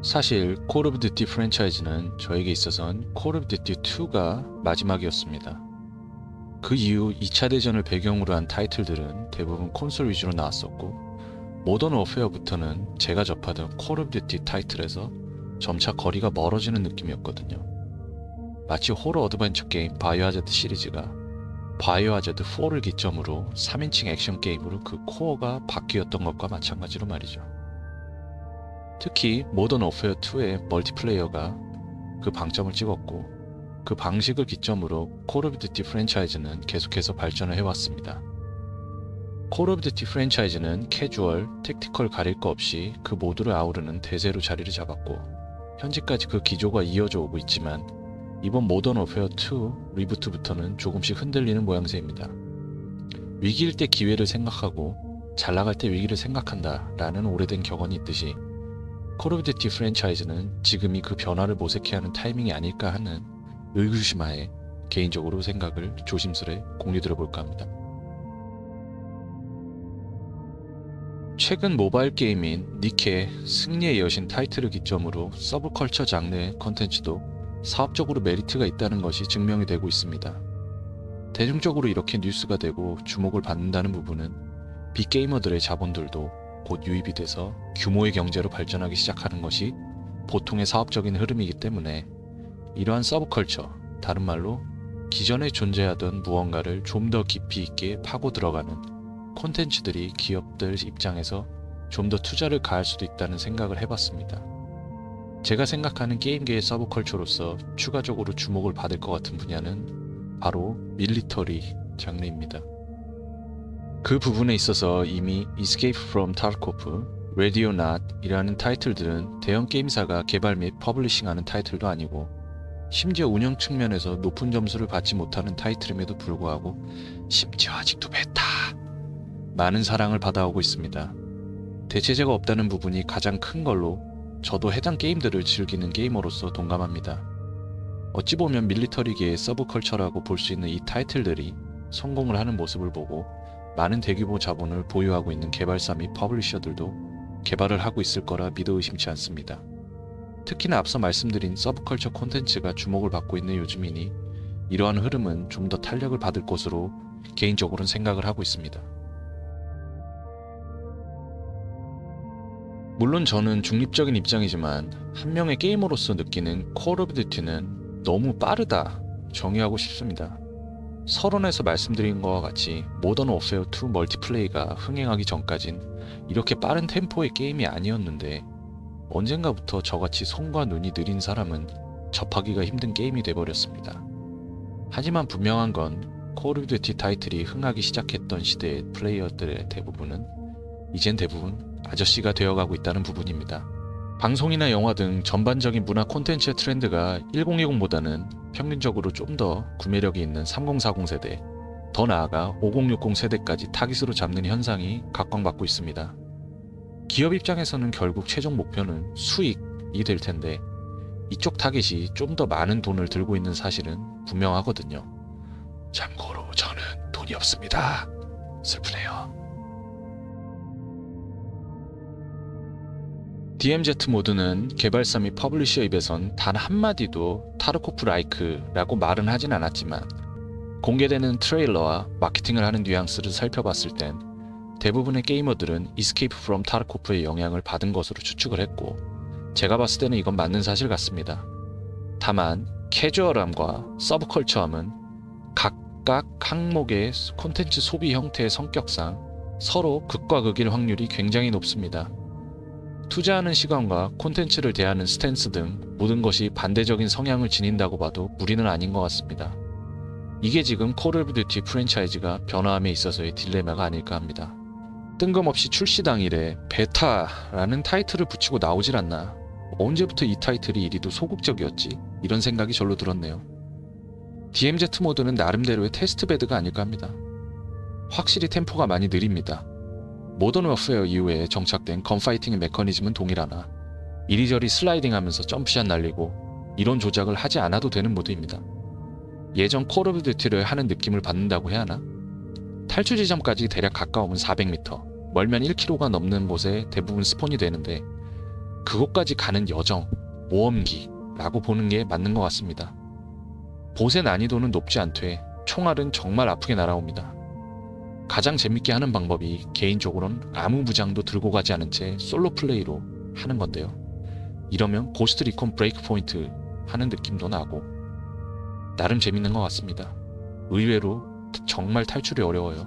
사실 콜 오브 듀티 프랜차이즈는 저에게 있어선 콜 오브 듀티 2가 마지막이었습니다. 그 이후 2차 대전을 배경으로 한 타이틀들은 대부분 콘솔 위주로 나왔었고, 모던 워페어부터는 제가 접하던 콜 오브 듀티 타이틀에서 점차 거리가 멀어지는 느낌이었거든요. 마치 호러 어드벤처 게임 바이오하자드 시리즈가 바이오하자드 4를 기점으로 3인칭 액션 게임으로 그 코어가 바뀌었던 것과 마찬가지로 말이죠. 특히 모던 워페어 2의 멀티플레이어가 그 방점을 찍었고, 그 방식을 기점으로 콜 오브 듀티 프랜차이즈는 계속해서 발전을 해왔습니다. 콜 오브 듀티 프랜차이즈는 캐주얼, 택티컬 가릴 거 없이 그 모두를 아우르는 대세로 자리를 잡았고, 현재까지 그 기조가 이어져 오고 있지만 이번 모던 워페어 2 리부트부터는 조금씩 흔들리는 모양새입니다. 위기일 때 기회를 생각하고 잘 나갈 때 위기를 생각한다 라는 오래된 격언이 있듯이, 콜 오브 듀티 프랜차이즈는 지금이 그 변화를 모색해야 하는 타이밍이 아닐까 하는 의구심하에 개인적으로 생각을 조심스레 공유 들어볼까 합니다. 최근 모바일 게임인 니케 승리의 여신 타이틀을 기점으로 서브컬처 장르의 컨텐츠도 사업적으로 메리트가 있다는 것이 증명이 되고 있습니다. 대중적으로 이렇게 뉴스가 되고 주목을 받는다는 부분은 빅게이머들의 자본들도 곧 유입이 돼서 규모의 경제로 발전하기 시작하는 것이 보통의 사업적인 흐름이기 때문에, 이러한 서브컬처, 다른 말로 기존에 존재하던 무언가를 좀 더 깊이 있게 파고 들어가는 콘텐츠들이 기업들 입장에서 좀 더 투자를 가할 수도 있다는 생각을 해봤습니다. 제가 생각하는 게임계의 서브컬처로서 추가적으로 주목을 받을 것 같은 분야는 바로 밀리터리 장르입니다. 그 부분에 있어서 이미 Escape from Tarkov, Radio Not 이라는 타이틀들은 대형 게임사가 개발 및 퍼블리싱하는 타이틀도 아니고, 심지어 운영 측면에서 높은 점수를 받지 못하는 타이틀임에도 불구하고 심지어 아직도 베타! 많은 사랑을 받아오고 있습니다. 대체제가 없다는 부분이 가장 큰 걸로 저도 해당 게임들을 즐기는 게이머로서 동감합니다. 어찌 보면 밀리터리계의 서브컬처라고 볼 수 있는 이 타이틀들이 성공을 하는 모습을 보고 많은 대규모 자본을 보유하고 있는 개발사 및 퍼블리셔들도 개발을 하고 있을 거라 믿어 의심치 않습니다. 특히나 앞서 말씀드린 서브컬처 콘텐츠가 주목을 받고 있는 요즘이니 이러한 흐름은 좀 더 탄력을 받을 것으로 개인적으로는 생각을 하고 있습니다. 물론 저는 중립적인 입장이지만 한 명의 게이머로서 느끼는 콜 오브 듀티는 너무 빠르다 정의하고 싶습니다. 서론에서 말씀드린 것과 같이 모던 워페어 2 멀티플레이가 흥행하기 전까진 이렇게 빠른 템포의 게임이 아니었는데, 언젠가부터 저같이 손과 눈이 느린 사람은 접하기가 힘든 게임이 돼버렸습니다. 하지만 분명한 건 콜 오브 듀티 타이틀이 흥하기 시작했던 시대의 플레이어들의 대부분은 이젠 대부분 아저씨가 되어가고 있다는 부분입니다. 방송이나 영화 등 전반적인 문화 콘텐츠의 트렌드가 1020보다는 평균적으로 좀 더 구매력이 있는 3040 세대, 더 나아가 5060 세대까지 타깃으로 잡는 현상이 각광받고 있습니다. 기업 입장에서는 결국 최종 목표는 수익이 될 텐데, 이쪽 타깃이 좀 더 많은 돈을 들고 있는 사실은 분명하거든요. 참고로 저는 돈이 없습니다. 슬프네요. DMZ 모드는 개발사 및 퍼블리셔 입에선 단 한마디도 타르코프 라이크라고 말은 하진 않았지만, 공개되는 트레일러와 마케팅을 하는 뉘앙스를 살펴봤을 땐 대부분의 게이머들은 Escape from Tarkov의 영향을 받은 것으로 추측을 했고, 제가 봤을 때는 이건 맞는 사실 같습니다. 다만 캐주얼함과 서브컬처함은 각각 항목의 콘텐츠 소비 형태의 성격상 서로 극과 극일 확률이 굉장히 높습니다. 투자하는 시간과 콘텐츠를 대하는 스탠스 등 모든 것이 반대적인 성향을 지닌다고 봐도 무리는 아닌 것 같습니다. 이게 지금 콜 오브 듀티 프랜차이즈가 변화함에 있어서의 딜레마가 아닐까 합니다. 뜬금없이 출시 당일에 베타라는 타이틀을 붙이고 나오질 않나, 언제부터 이 타이틀이 이리도 소극적이었지, 이런 생각이 절로 들었네요. DMZ 모드는 나름대로의 테스트베드가 아닐까 합니다. 확실히 템포가 많이 느립니다. 모던 워페어 이후에 정착된 건파이팅의 메커니즘은 동일하나 이리저리 슬라이딩하면서 점프샷 날리고 이론 조작을 하지 않아도 되는 모드입니다. 예전 콜 오브 듀티를 하는 느낌을 받는다고 해야 하나? 탈출 지점까지 대략 가까우면 400m, 멀면 1km가 넘는 곳에 대부분 스폰이 되는데, 그곳까지 가는 여정, 모험기라고 보는 게 맞는 것 같습니다. 보스의 난이도는 높지 않되 총알은 정말 아프게 날아옵니다. 가장 재밌게 하는 방법이 개인적으로는 아무 무장도 들고 가지 않은 채 솔로 플레이로 하는 건데요. 이러면 고스트 리콘 브레이크 포인트 하는 느낌도 나고 나름 재밌는 것 같습니다. 의외로 정말 탈출이 어려워요.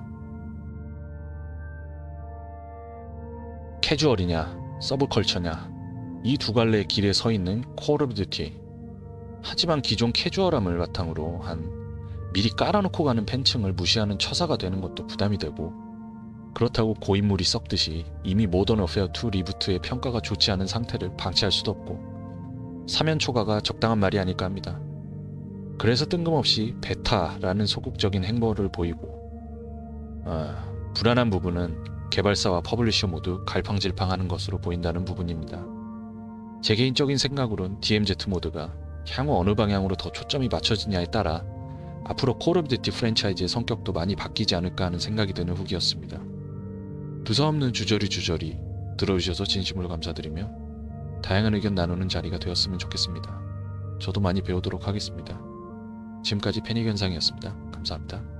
캐주얼이냐 서브컬처냐 이 두 갈래의 길에 서 있는 콜 오브 듀티. 하지만 기존 캐주얼함을 바탕으로 한 미리 깔아놓고 가는 팬층을 무시하는 처사가 되는 것도 부담이 되고, 그렇다고 고인물이 썩듯이 이미 모던 어페어 2 리부트의 평가가 좋지 않은 상태를 방치할 수도 없고 사면 초과가 적당한 말이 아닐까 합니다. 그래서 뜬금없이 베타라는 소극적인 행보를 보이고, 불안한 부분은 개발사와 퍼블리셔 모두 갈팡질팡하는 것으로 보인다는 부분입니다. 제 개인적인 생각으론 DMZ 모드가 향후 어느 방향으로 더 초점이 맞춰지냐에 따라 앞으로 콜 오브 듀티 프랜차이즈의 성격도 많이 바뀌지 않을까 하는 생각이 드는 후기였습니다. 두서없는 주저리 들어주셔서 진심으로 감사드리며 다양한 의견 나누는 자리가 되었으면 좋겠습니다. 저도 많이 배우도록 하겠습니다. 지금까지 패닉현상이었습니다. 감사합니다.